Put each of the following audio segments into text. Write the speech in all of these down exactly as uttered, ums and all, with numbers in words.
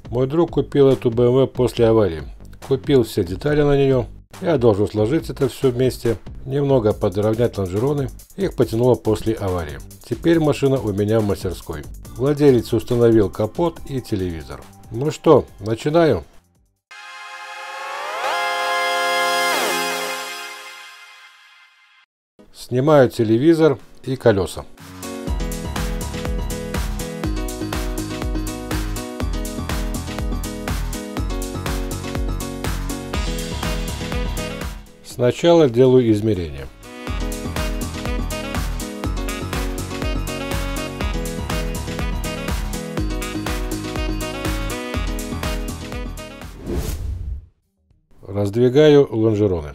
Мой друг купил эту бэ эм вэ после аварии. Купил все детали на нее. Я должен сложить это все вместе, немного подровнять лонжероны. Их потянуло после аварии. Теперь машина у меня в мастерской. Владелец установил капот и телевизор. Ну что, начинаю? Снимаю телевизор и колеса. Сначала делаю измерения. Раздвигаю лонжероны.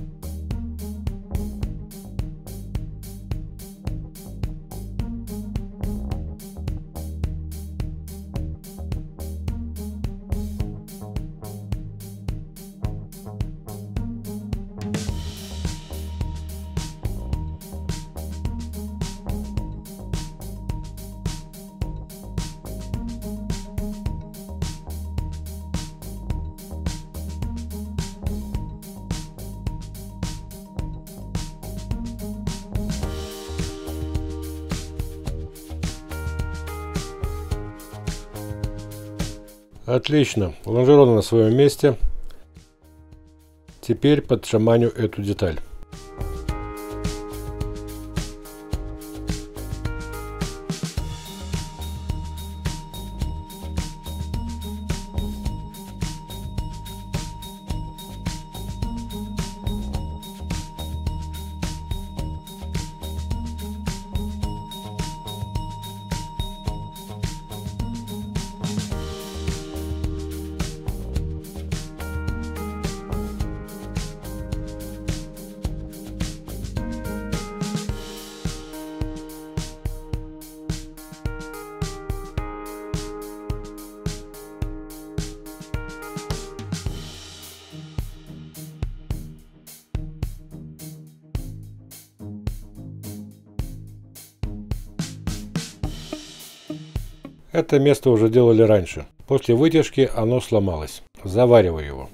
Отлично, лонжероны на своем месте. Теперь подшаманю эту деталь. Это место уже делали раньше. После вытяжки оно сломалось. Завариваю его.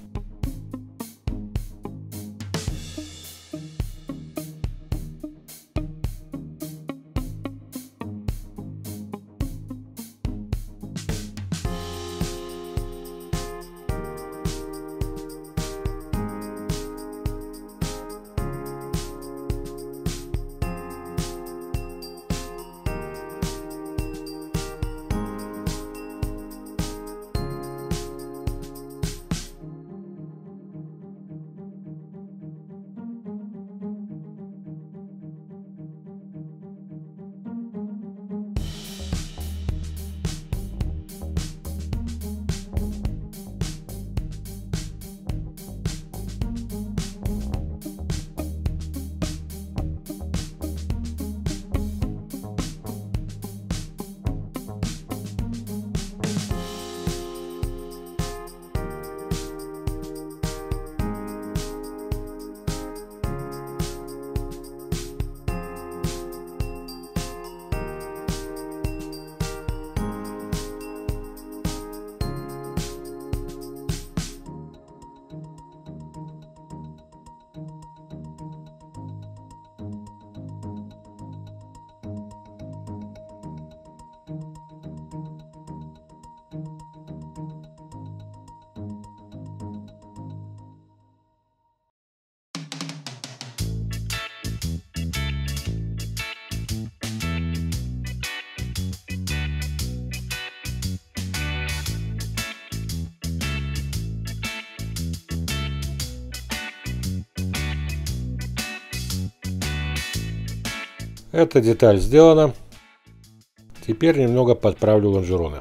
Эта деталь сделана. Теперь немного подправлю лонжероны.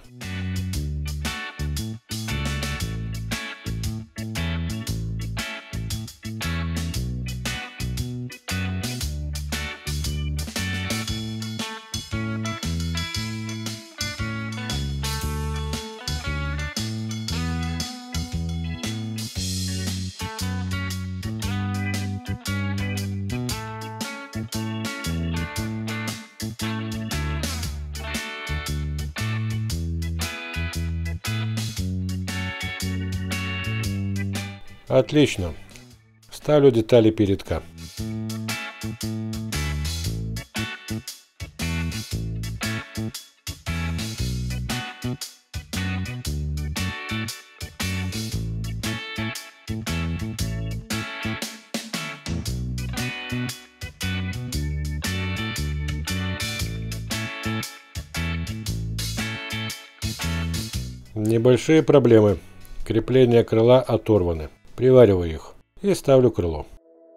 Отлично. Ставлю детали передка. Небольшие проблемы. Крепления крыла оторваны. Привариваю их и ставлю крыло.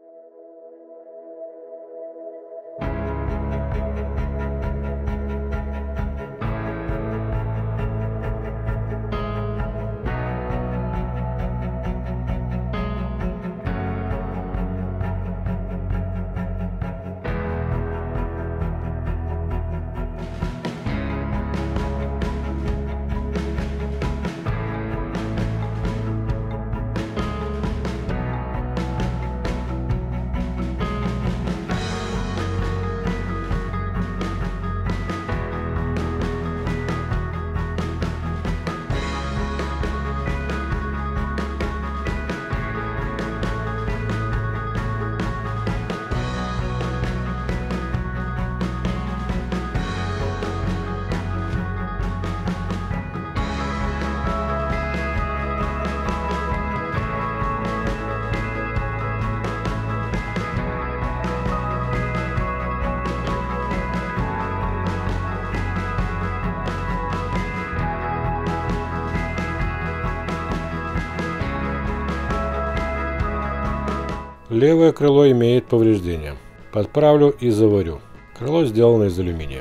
Левое крыло имеет повреждения. Подправлю и заварю. Крыло сделано из алюминия.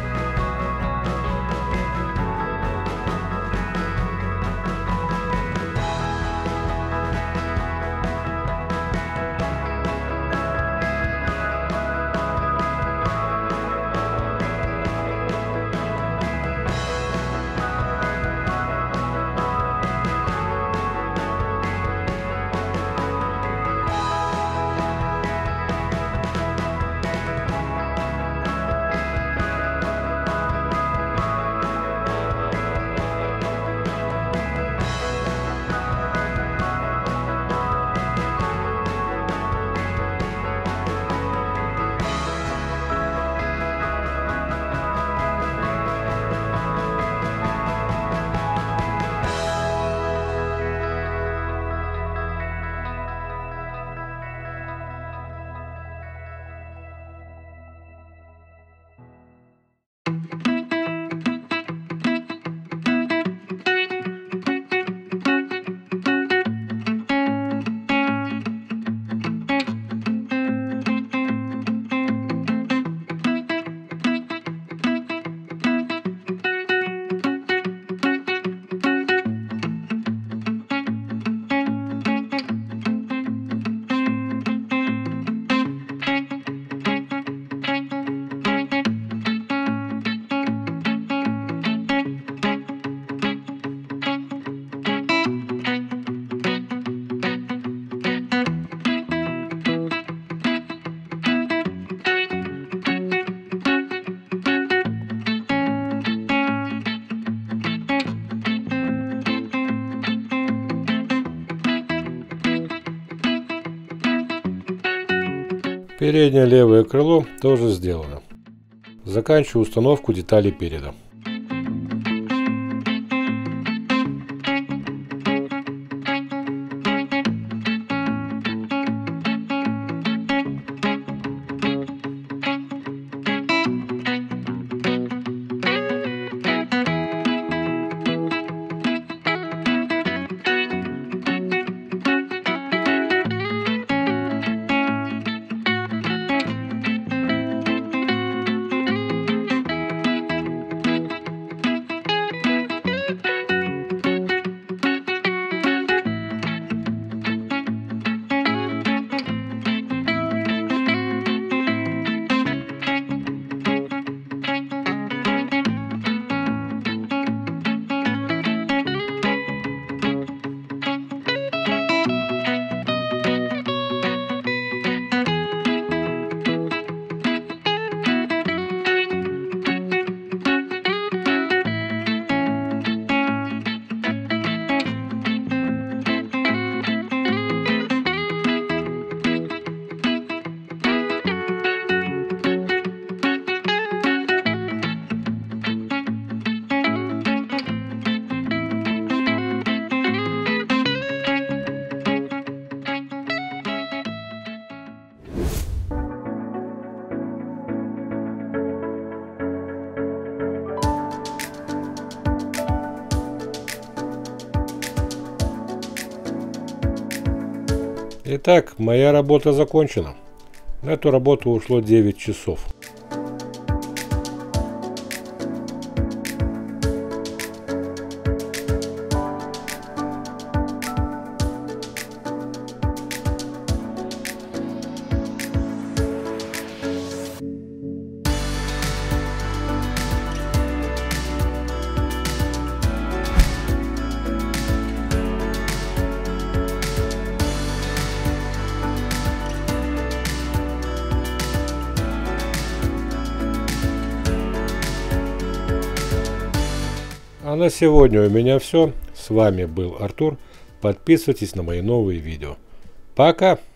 Переднее левое крыло тоже сделано. Заканчиваю установку деталей переда. Итак, моя работа закончена. На эту работу ушло девять часов. А на сегодня у меня все. С вами был Артур. Подписывайтесь на мои новые видео. Пока!